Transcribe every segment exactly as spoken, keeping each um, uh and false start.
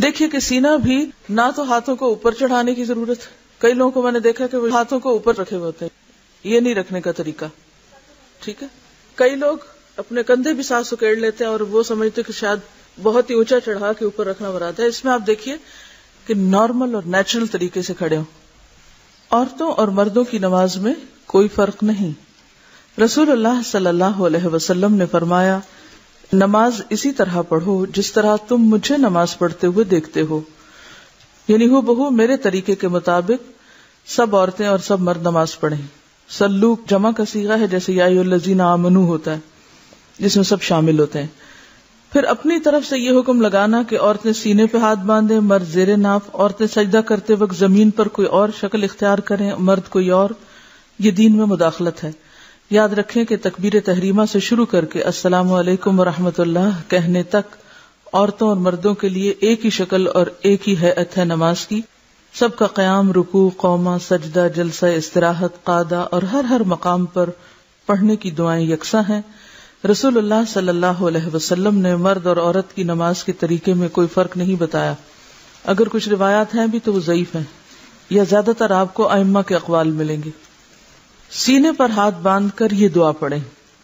دیکھیے کہ سینہ بھی نہ تو ہاتھوں کو اوپر چڑھانے کی ضرورت ہے. کئی لوگوں کو میں نے دیکھا کہ وہ ہاتھوں کو اوپر رکھے ہوئے ہوتے ہیں، یہ نہیں رکھنے کا طریقہ. ٹھیک ہے. کئی لوگ اپنے کندھے بھی ساتھ سکیڑ لیتے ہیں اور وہ سمجھتے کہ شاید بہت ہی اونچا چڑھا کے اوپر رکھنا مراد ہے. اس میں آپ دیکھیے کہ نارمل اور نیچرل طریقے سے کھڑے ہوں. عورتوں اور مردوں کی نماز میں کوئی فرق نہیں. رسول اللہ صلی اللہ علیہ وسلم نے فرمایا، نماز اسی طرح پڑھو جس طرح تم مجھے نماز پڑھتے ہوئے دیکھتے ہو، یعنی ہو بہو میرے طریقے کے مطابق سب عورتیں اور سب مرد نماز پڑھیں. سلو جمع کا صیغہ ہے، جیسے یا ایھا الذین آمنوا ہوتا ہے جس میں سب شامل ہوتے ہیں. پھر اپنی طرف سے یہ حکم لگانا کہ عورتیں سینے پہ ہاتھ باندھیں، مرد زیر ناف. عورتیں سجدہ کرتے وقت زمین پر کوئی اور شکل اختیار کریں، مرد کوئی اور. یہ دین میں مداخلت ہے. یاد رکھیں کہ تکبیر تحریمہ سے شروع کر کے السلام علیکم ورحمۃ اللہ کہنے تک عورتوں اور مردوں کے لیے ایک ہی شکل اور ایک ہی ہیئت ہے نماز کی. سب کا قیام، رکوع، قومہ، سجدہ، جلسہ استراحت، قعدہ اور ہر ہر مقام پر پڑھنے کی دعائیں یکساں ہیں. رسول اللہ صلی اللہ علیہ وسلم نے مرد اور عورت کی نماز کے طریقے میں کوئی فرق نہیں بتایا. اگر کچھ روایات ہیں بھی تو وہ ضعیف ہیں، یا زیادہ تر آپ کو ائمہ کے اقوال ملیں گے. سینے پر ہاتھ باندھ کر یہ دعا پڑھیں.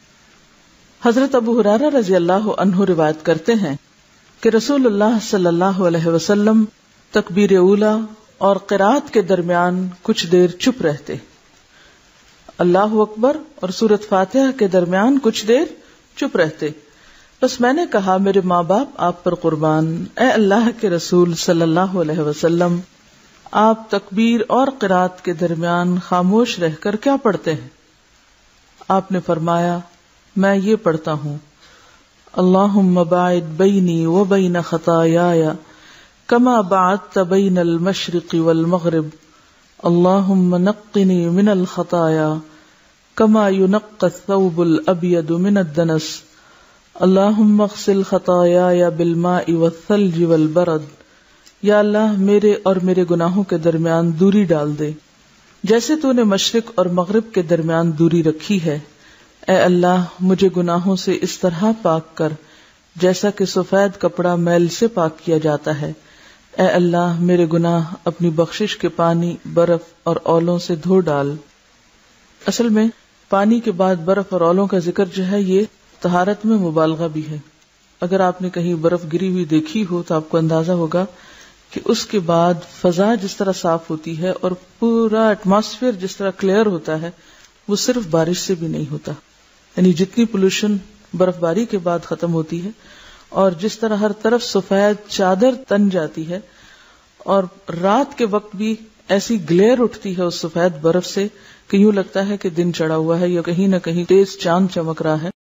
حضرت ابو ہریرہ رضی اللہ عنہ روایت کرتے ہیں کہ رسول اللہ صلی اللہ علیہ وسلم تکبیر اولی اور قرات کے درمیان کچھ دیر چپ رہتے، اللہ اکبر اور سورۃ فاتحہ کے درمیان کچھ دیر چپ رہتے. بس میں نے کہا، میرے ماں باپ آپ پر قربان، اے اللہ کے رسول صلی اللہ علیہ وسلم، آپ تکبیر اور قرات کے درمیان خاموش رہ کر کیا پڑھتے ہیں؟ آپ نے فرمایا، میں یہ پڑھتا ہوں، اللہم باعد بینی و بین خطایای کما بعدت بین المشرق والمغرب، اللہم نقنی من الخطایا کما ینقی الثوب الابید من الدنس، اللہم اغسل خطایای بالماء والثلج والبرد. یا اللہ میرے اور میرے گناہوں کے درمیان دوری ڈال دے جیسے تو نے مشرق اور مغرب کے درمیان دوری رکھی ہے. اے اللہ مجھے گناہوں سے اس طرح پاک کر جیسا کہ سفید کپڑا میل سے پاک کیا جاتا ہے. اے اللہ میرے گناہ اپنی بخشش کے پانی، برف اور اولوں سے دھو ڈال. اصل میں پانی کے بعد برف اور اولوں کا ذکر جو ہے یہ طہارت میں مبالغہ بھی ہے. اگر آپ نے کہیں برف گری ہوئی دیکھی ہو تو آپ کو اندازہ ہوگا کہ اس کے بعد فضا جس طرح صاف ہوتی ہے اور پورا ایٹماسفیئر جس طرح کلیئر ہوتا ہے وہ صرف بارش سے بھی نہیں ہوتا. یعنی جتنی پولوشن برف باری کے بعد ختم ہوتی ہے اور جس طرح ہر طرف سفید چادر تن جاتی ہے اور رات کے وقت بھی ایسی گلیئر اٹھتی ہے اس سفید برف سے کہ یوں لگتا ہے کہ دن چڑھا ہوا ہے یا کہیں نہ کہیں تیز چاند چمک رہا ہے.